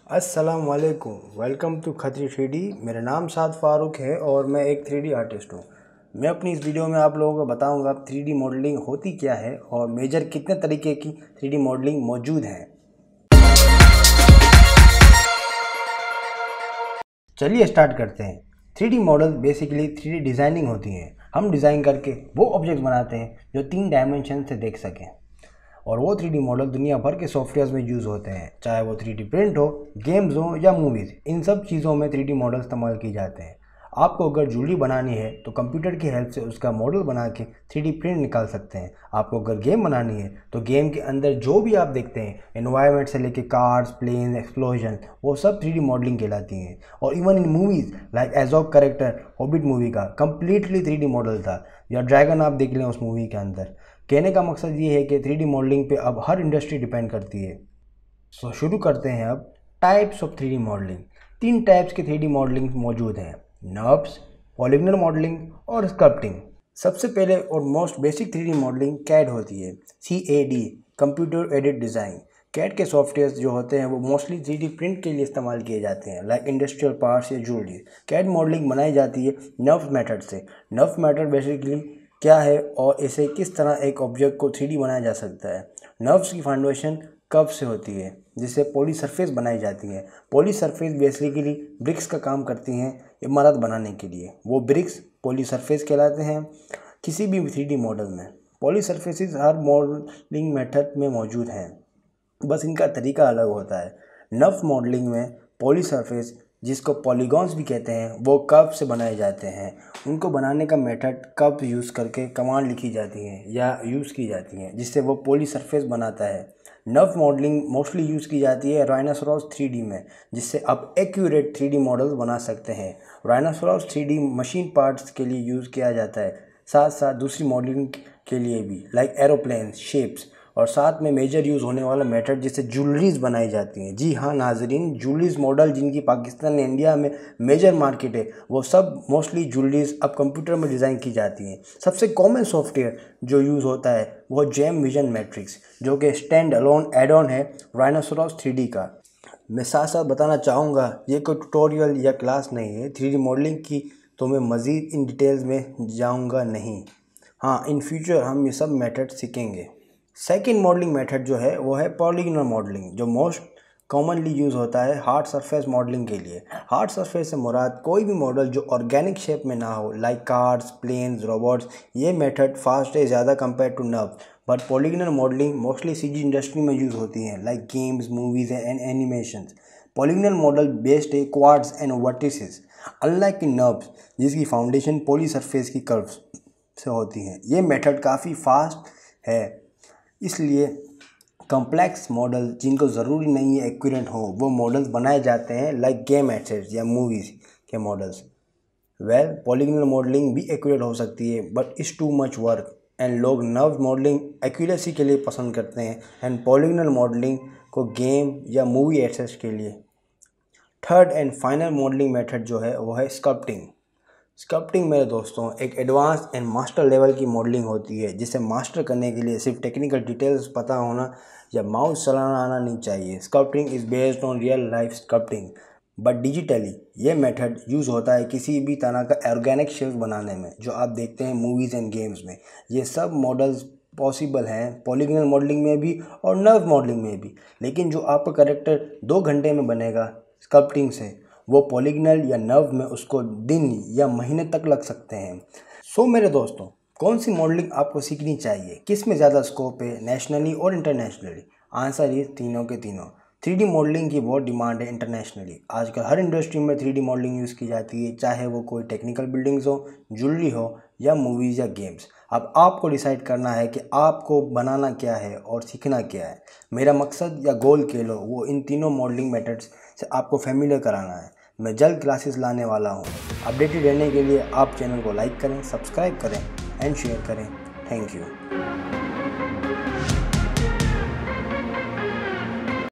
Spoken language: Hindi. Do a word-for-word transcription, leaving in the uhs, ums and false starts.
अस्सलाम वालेकुम, welcome to Khatri three D. मेरा नाम साद फारूक है और मैं एक थ्री डी आर्टिस्ट हूँ। मैं अपनी इस वीडियो में आप लोगों को बताऊंगा थ्री डी मॉडलिंग होती क्या है और मेजर कितने तरीके की थ्री डी मॉडलिंग मौजूद हैं। चलिए स्टार्ट करते हैं। Three D model basically three D designing होती है। हम डिज़ाइन करके वो ऑब्जेक्ट्स बनाते हैं जो तीन डायमेंशन से देख सकें, और वो थ्री डी मॉडल दुनिया भर के सॉफ्टवेयर्स में यूज़ होते हैं, चाहे वो थ्री डी प्रिंट हो, गेम्स हो या मूवीज़। इन सब चीज़ों में थ्री डी मॉडल इस्तेमाल किए जाते हैं। आपको अगर ज्वेलरी बनानी है तो कंप्यूटर की हेल्प से उसका मॉडल बना के थ्री डी प्रिंट निकाल सकते हैं। आपको अगर गेम बनानी है तो गेम के अंदर जो भी आप देखते हैं, एनवायरनमेंट से लेके कार्स, प्लेन, एक्सप्लोजन, वो सब थ्री डी मॉडलिंग कहलाती हैं। और even in movies like Azog character Hobbit movie का कम्प्लीटली थ्री डी मॉडल था, या ड्रैगन आप देख लें उस मूवी के अंदर। कहने का मकसद ये है कि थ्री डी मॉडलिंग पे अब हर इंडस्ट्री डिपेंड करती है। सो so, शुरू करते हैं अब types of three D modelling. तीन टाइप्स की थ्री डी मॉडलिंग मौजूद हैं: नर्व्स, पॉलीगनल मॉडलिंग और स्कल्पटिंग। सबसे पहले और most basic three D modelling CAD होती है, C A D, computer aided design. CAD के सॉफ्टवेयर जो होते हैं वो मोस्टली थ्री डी प्रिंट के लिए इस्तेमाल किए जाते हैं, लाइक इंडस्ट्रियल पार्ट्स या ज्वेलरी। कैड मॉडलिंग बनाई जाती है नर्व मेथड से। नर्व मेथड बेसिकली क्या है और इसे किस तरह एक ऑब्जेक्ट को थ्री डी बनाया जा सकता है। नर्व्स की फाउंडेशन कर्व से होती है जिससे पॉली सरफेस बनाई जाती है। पॉली सरफेस बेसिकली ब्रिक्स का काम करती हैं इमारत बनाने के लिए। वो ब्रिक्स पॉली सरफेस कहलाते हैं किसी भी थ्री डी मॉडल में। पॉली सरफेसेस हर मॉडलिंग मेथड में मौजूद हैं, बस इनका तरीका अलग होता है। नर्व मॉडलिंग में पॉली सरफेस, जिसको पॉलीगॉन्स भी कहते हैं, वो कर्व से बनाए जाते हैं। उनको बनाने का मेथड कर्व यूज़ करके कमांड लिखी जाती हैं या यूज़ की जाती हैं, जिससे वो पॉली सरफेस बनाता है। नर्व मॉडलिंग मोस्टली यूज़ की जाती है राइनोसोरस थ्री डी में, जिससे आप एक्यूरेट थ्री डी मॉडल्स बना सकते हैं। Rhinoceros three D machine parts के लिए यूज़ किया जाता है, साथ साथ दूसरी मॉडलिंग के लिए भी, लाइक एरोप्लेन्स, शेप्स, और साथ में मेजर यूज़ होने वाला मेथड जिससे ज्वेलरीज बनाई जाती हैं। जी हाँ नाजरीन, ज्वेलरीज मॉडल जिनकी पाकिस्तान इंडिया में मेजर मार्केट है, वो सब मोस्टली ज्वेलरीज अब कंप्यूटर में डिज़ाइन की जाती हैं। सबसे कॉमन सॉफ्टवेयर जो यूज़ होता है वो जेमविजन मैट्रिक्स, जो कि स्टैंड अलोन एड ऑन है राइनोसोरस थ्री डी का। मैं साथ साथ बताना चाहूँगा, ये कोई ट्यूटोरियल या क्लास नहीं है थ्री डी मॉडलिंग की, तो मैं मज़ीद इन डिटेल्स में जाऊँगा नहीं। हाँ, इन फ्यूचर हम ये सब मेथड सीखेंगे। सेकेंड मॉडलिंग मेथड जो है वो है पॉलीगनल मॉडलिंग, जो मोस्ट कॉमनली यूज़ होता है हार्ड सरफेस मॉडलिंग के लिए। हार्ड सरफेस से मुराद कोई भी मॉडल जो ऑर्गेनिक शेप में ना हो, लाइक कार्स, प्लेन्स, रोबोट्स। ये मेथड फास्ट है ज़्यादा compare to NURBS, but polygonal modelling mostly CG industry में यूज़ होती है, like games, movies and animations. Polygonal model based है quads and vertices, unlike in NURBS जिसकी फाउंडेशन पॉली सरफेस की कर्व्स से होती है। ये मेथड काफ़ी फास्ट है, इसलिए कॉम्प्लेक्स मॉडल जिनको ज़रूरी नहीं है एक्यूरेट हो, वो मॉडल्स बनाए जाते हैं, लाइक गेम एसेट्स या मूवीज़ के मॉडल्स। वेल, पॉलीगनल मॉडलिंग भी एक्यूरेट हो सकती है, but it's too much work, and लोग नर्व मॉडलिंग एक्यूरेसी के लिए पसंद करते हैं एंड पॉलीगनल मॉडलिंग को गेम या मूवी एसेट्स के लिए। Third and final modelling method जो है वो है स्कल्पटिंग। स्कल्पटिंग मेरे दोस्तों एक एडवांस एंड मास्टर लेवल की मॉडलिंग होती है, जिसे मास्टर करने के लिए सिर्फ टेक्निकल डिटेल्स पता होना या माउस चलाना आना नहीं चाहिए। Sculpting is based on real life sculpting, but digitally. ये मेथड यूज़ होता है किसी भी तरह का ऑर्गेनिक शेप बनाने में, जो आप देखते हैं मूवीज़ एंड गेम्स में। ये सब मॉडल्स पॉसिबल हैं पॉलीगनल मॉडलिंग में भी और नर्व मॉडलिंग में भी, लेकिन जो आपका कैरेक्टर दो घंटे में बनेगा स्कल्पटिंग से, वो पॉलीगनल या नर्व में उसको दिन या महीने तक लग सकते हैं। सो so, मेरे दोस्तों, कौन सी मॉडलिंग आपको सीखनी चाहिए, किस में ज़्यादा स्कोप है, नेशनली और इंटरनेशनली? आंसर ये तीनों के तीनों। थ्री डी मॉडलिंग की बहुत डिमांड है इंटरनेशनली। आजकल हर इंडस्ट्री में थ्री डी मॉडलिंग यूज़ की जाती है, चाहे वो कोई टेक्निकल बिल्डिंग्स हो, ज्वेलरी हो या मूवीज़ या गेम्स। अब आपको डिसाइड करना है कि आपको बनाना क्या है और सीखना क्या है। मेरा मकसद या गोल कह लो, वो इन तीनों मॉडलिंग मेथड्स से आपको फेमिलियर कराना है। मैं जल्द क्लासेस लाने वाला हूँ। अपडेटेड रहने के लिए आप चैनल को लाइक करें, सब्सक्राइब करें एंड शेयर करें। Thank you.